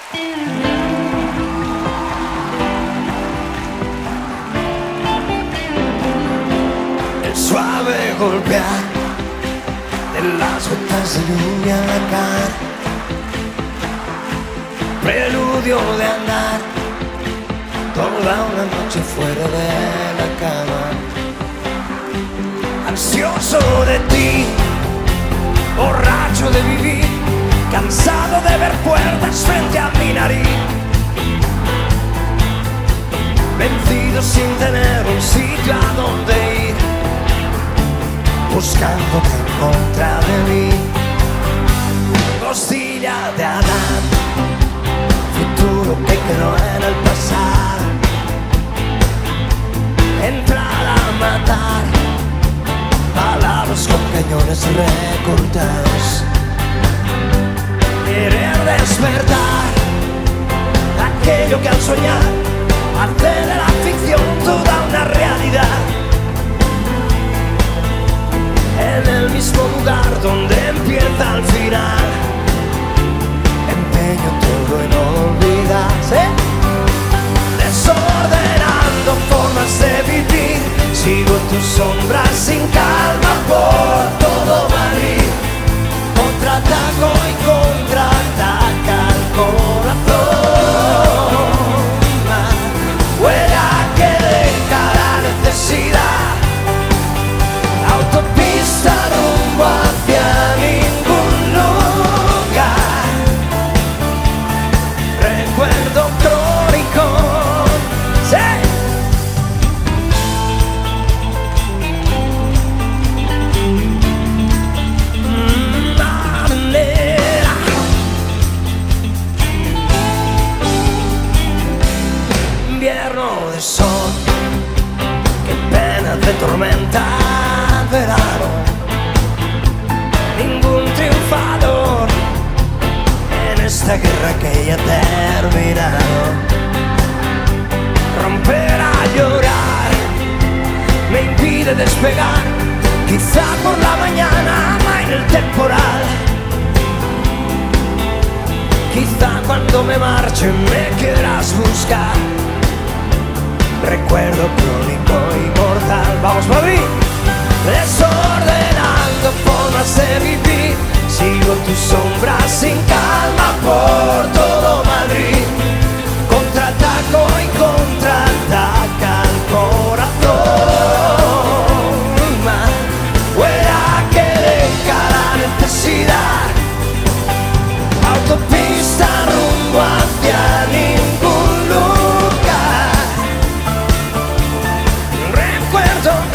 El suave golpear de las gotas de lluvia en la cara, preludio de andar toda una noche fuera de la cama, ansioso de ti, borracho de vivir, cansado de ver puertas frente a mi nariz, vencido sin tener un sitio a donde ir, buscándote en contra de mí. Costilla de Adán, futuro que quedó en el pasado, entrar a matar, palabras con cañones recortados, querer despertar aquello que al soñar hace de la ficción toda una realidad. En el mismo lugar donde empieza el final, empeño todo en olvidarse, desordenando formas de vivir, sigo tus sombras sin calma por todo Madrid, contraataco y contraataca el corazón, huella que deja la necesidad, autopista rumbo hacia ningún lugar, recuerdo crónico, sí. Manera. Invierno de sol, que pena de tormenta, verano, ningún triunfador en esta guerra que ya ha terminado. Romper a llorar me impide despegar, quizá por la mañana en el temporal, quizá cuando me marche me quieras buscar, recuerdo crónico y mortal. Vamos, Madrid. Desordenando formas de vivir, sigo tus sombras sin calma por todo Madrid, contraataco y contraataca el corazón, huella que deja la necesidad, autopista rumbo hacia ningún lugar, recuerdo